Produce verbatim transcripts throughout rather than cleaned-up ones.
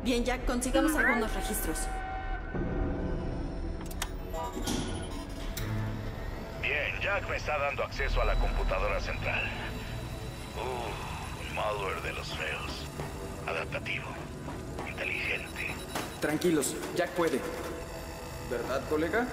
Bien, Jack, consigamos algunos registros. Bien, Jack me está dando acceso a la computadora central. Uh, un malware de los feos. Adaptativo. Inteligente. Tranquilos, Jack puede. ¿Verdad, colega?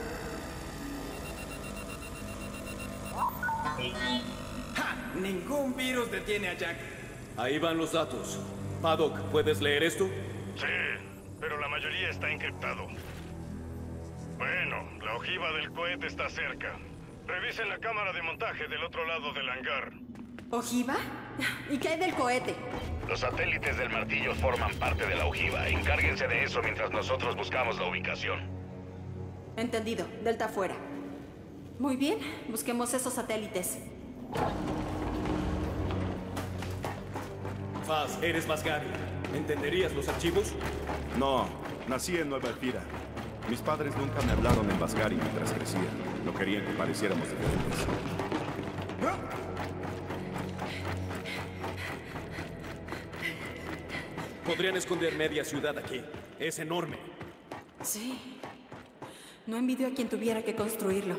¡Ja! Ningún virus detiene a Jack. Ahí van los datos. Paddock, ¿puedes leer esto? Sí, pero la mayoría está encriptado. Bueno, la ojiva del cohete está cerca. Revisen la cámara de montaje del otro lado del hangar. ¿Ojiva? ¿Y qué hay del cohete? Los satélites del martillo forman parte de la ojiva. Encárguense de eso mientras nosotros buscamos la ubicación. Entendido. Delta afuera. Muy bien, busquemos esos satélites. Faz, eres Vasgari. ¿Entenderías los archivos? No, nací en Nueva Elfira. Mis padres nunca me hablaron en Vasgari mientras crecía. No querían que pareciéramos diferentes. Podrían esconder media ciudad aquí. Es enorme. Sí. No envidio a quien tuviera que construirlo.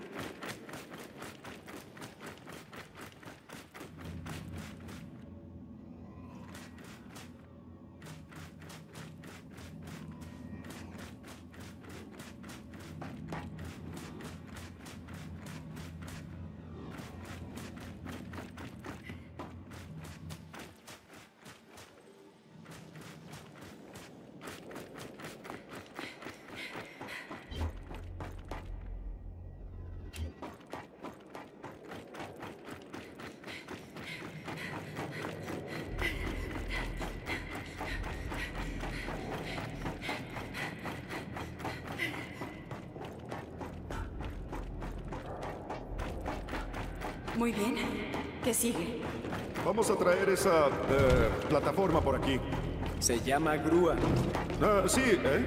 Muy bien. ¿Qué sigue? Vamos a traer esa eh, plataforma por aquí. Se llama grúa. Ah, sí, ¿eh?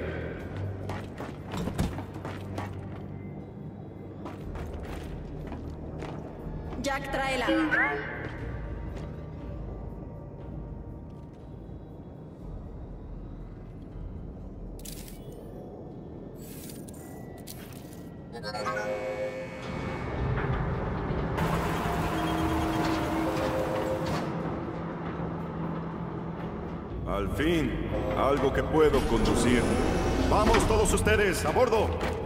Jack, tráela. Al fin, algo que puedo conducir. ¡Vamos todos ustedes, a bordo!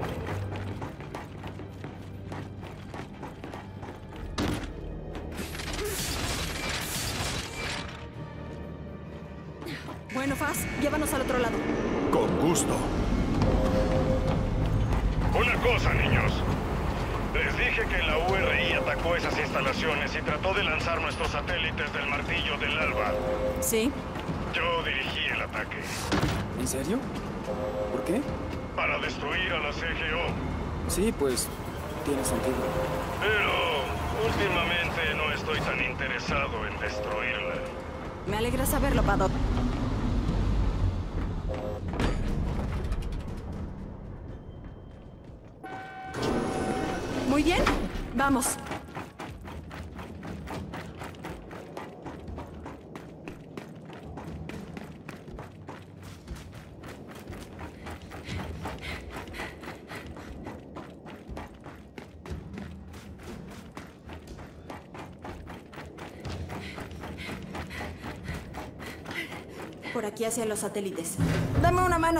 Bueno, Faz, llévanos al otro lado. Con gusto. Una cosa, niños. Les dije que la U R I atacó esas instalaciones y trató de lanzar nuestros satélites del martillo del alba. Sí. Yo dirigí el ataque. ¿En serio? ¿Por qué? Para destruir a la C G O. Sí, pues tiene sentido. Pero últimamente no estoy tan interesado en destruirla. Me alegra saberlo, Paddock. Muy bien. Vamos. Por aquí hacia los satélites. ¡Dame una mano!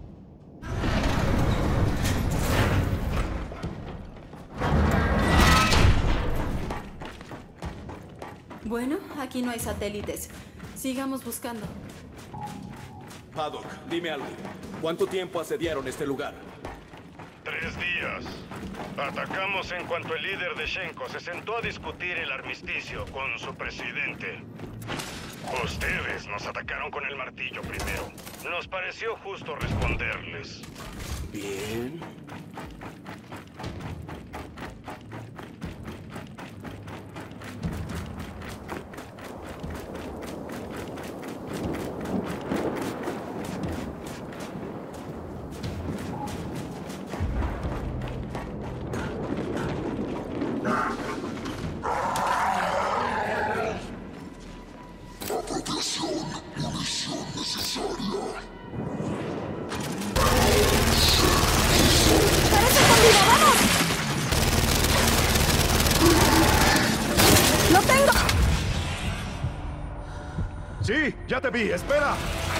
Bueno, aquí no hay satélites. Sigamos buscando. Paddock, dime algo. ¿Cuánto tiempo asediaron este lugar? Tres días. Atacamos en cuanto el líder de Shenko se sentó a discutir el armisticio con su presidente. Ustedes nos atacaron con el martillo primero. Nos pareció justo responderles. Bien. Apropiación, munición necesaria. ¡Parece conmigo! ¡Vamos! ¡Lo tengo! Sí, ya te vi. Espera.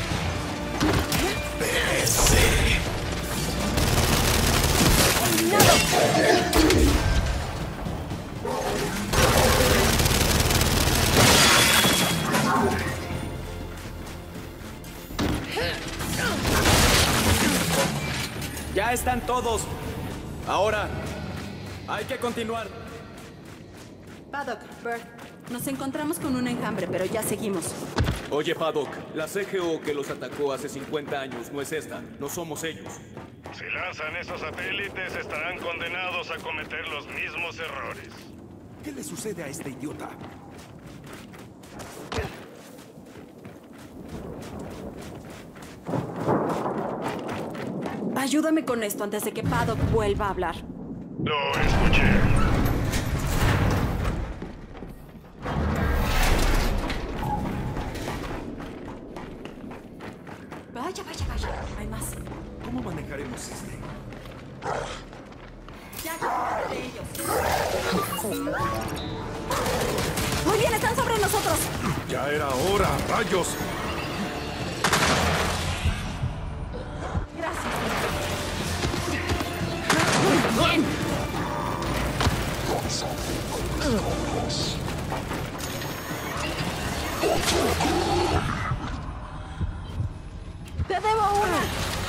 Ya están todos. Ahora, hay que continuar. Paddock, Bert, nos encontramos con un enjambre, pero ya seguimos. Oye, Paddock, la C G O que los atacó hace cincuenta años no es esta. No somos ellos. Si lanzan esos satélites, estarán condenados a cometer los mismos errores. ¿Qué le sucede a este idiota? Ayúdame con esto antes de que Paddock vuelva a hablar. Lo escuché. Vaya, vaya, vaya. Hay más. ¿Cómo manejaremos este? Ya, ocúpate de ellos. Muy bien, están sobre nosotros. Ya era hora. ¡Rayos! Gracias. Muy bien. Te debo una.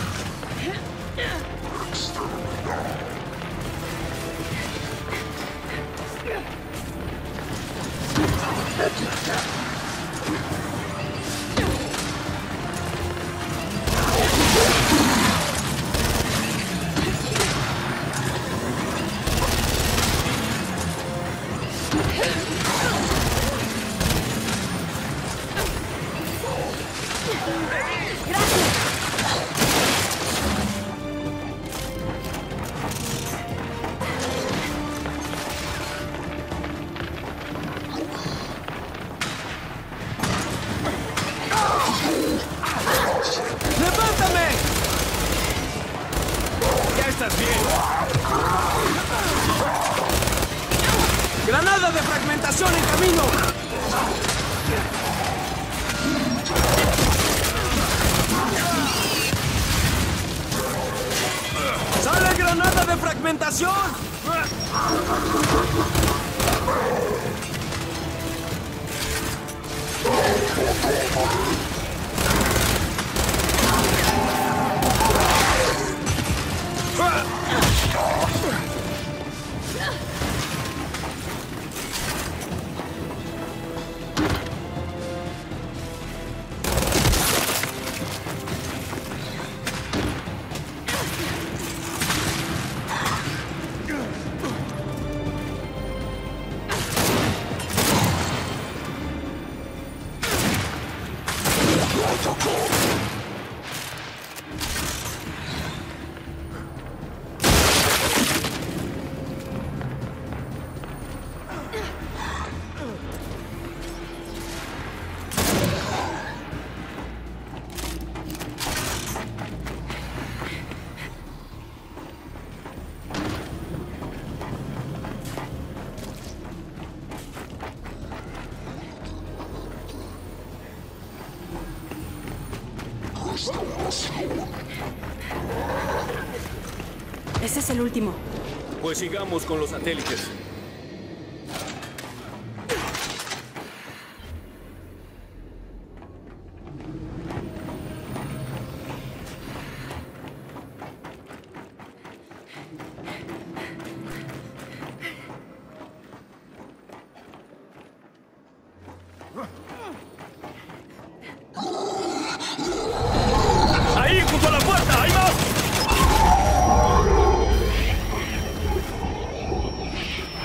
¡Levántame! Ya estás bien. ¡Granada de fragmentación en camino! ¡Sale granada de fragmentación! Ese es el último. Pues sigamos con los satélites. ¡Ahí, junto a la puerta! ¡Ahí va!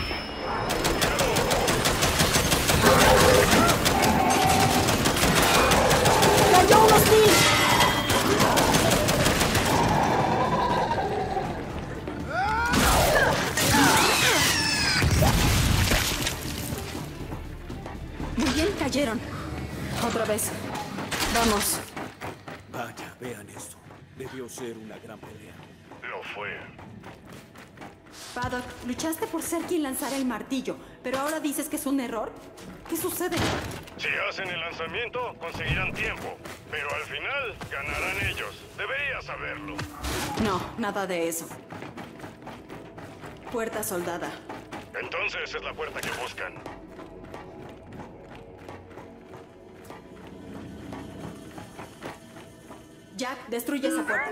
Vean esto. Debió ser una gran pelea. Lo fue. Paddock, luchaste por ser quien lanzara el martillo, pero ahora dices que es un error. ¿Qué sucede? Si hacen el lanzamiento, conseguirán tiempo. Pero al final, ganarán ellos. Deberías saberlo. No, nada de eso. Puerta soldada. Entonces es la puerta que buscan. Jack, destruye esa puerta.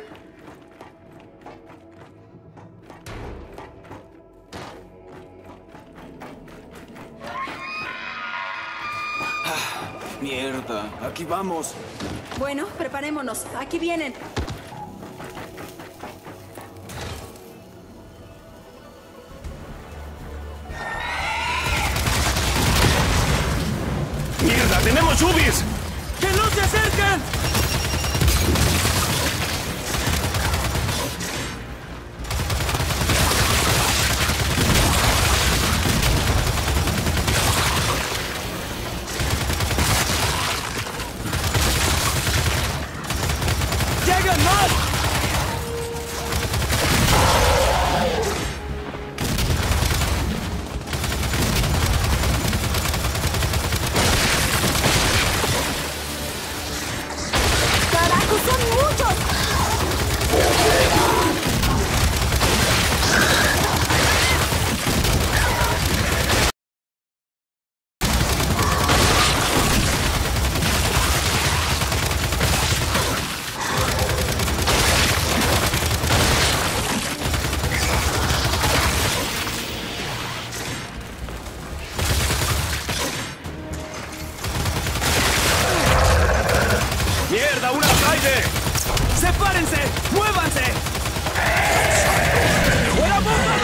Mierda, aquí vamos. Bueno, preparémonos. Aquí vienen. ¡Mierda, tenemos Ubis! ¡Que no se acerquen! ¡Llegan más! ¡Carajo, son muchos! ¡Mierda, una raide! ¡Sepárense! ¡Muévanse! ¡Fuera bomba!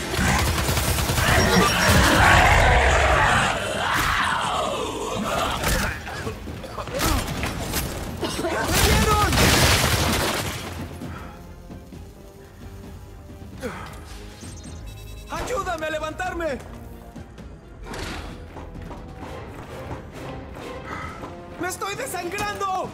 ¡Vieron! ¡Ayúdame a levantarme! ¡Me estoy desangrando!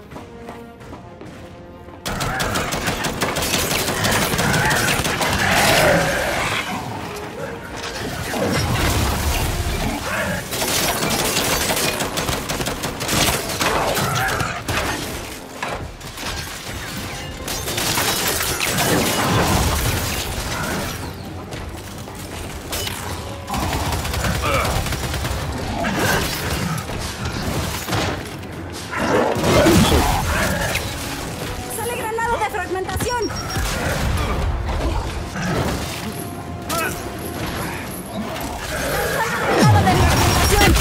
¡Sale granada de fragmentación! ¡Granada de fragmentación!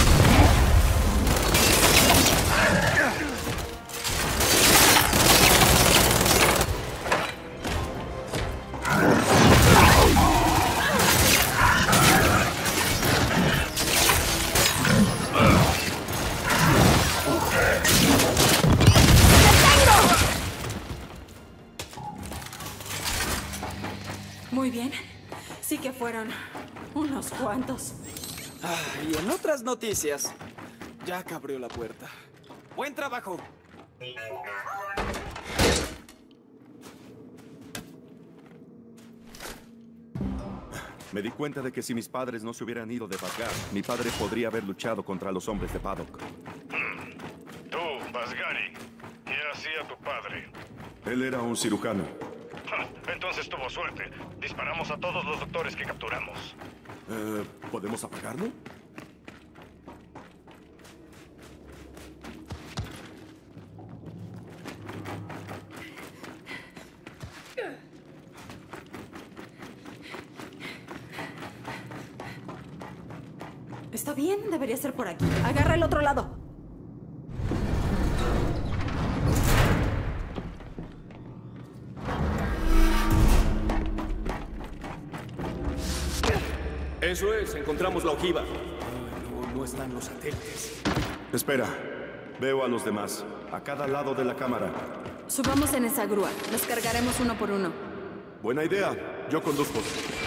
Muy bien. Sí que fueron unos cuantos. Ah, y en otras noticias, Jack abrió la puerta. ¡Buen trabajo! Me di cuenta de que si mis padres no se hubieran ido de Basgar, mi padre podría haber luchado contra los hombres de Paddock. Tú, Basgari. ¿Qué hacía tu padre? Él era un cirujano. Ja, entonces tuvo suerte. Disparamos a todos los doctores que capturamos. Eh, ¿Podemos apagarlo? Está bien, debería ser por aquí. Agarra el otro lado. Eso es, encontramos la ojiva. No, no están los satélites. Espera. Veo a los demás. A cada lado de la cámara. Subamos en esa grúa. Los cargaremos uno por uno. Buena idea. Yo conduzco.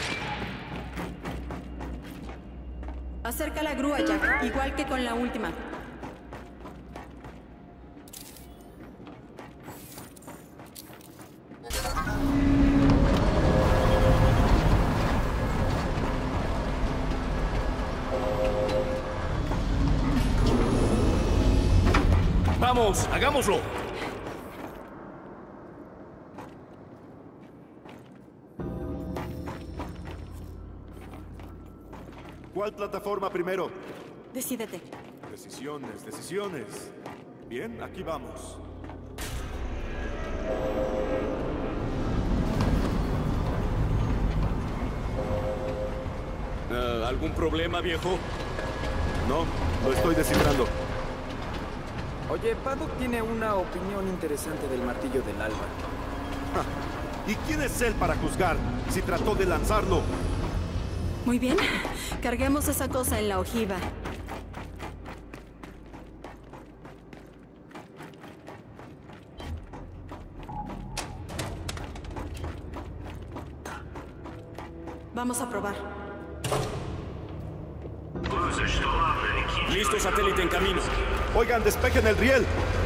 Acerca la grúa, Jack. Igual que con la última. ¡Vamos! ¡Hagámoslo! ¿Cuál plataforma primero? Decídete. Decisiones, decisiones. Bien, aquí vamos. Uh, ¿Algún problema, viejo? No, lo estoy descifrando. Oye, Paddock tiene una opinión interesante del martillo del alba. ¿Y quién es él para juzgar si trató de lanzarlo? Muy bien. Carguemos esa cosa en la ojiva. Vamos a probar. Listo, satélite en camino. Oigan, despejen el riel.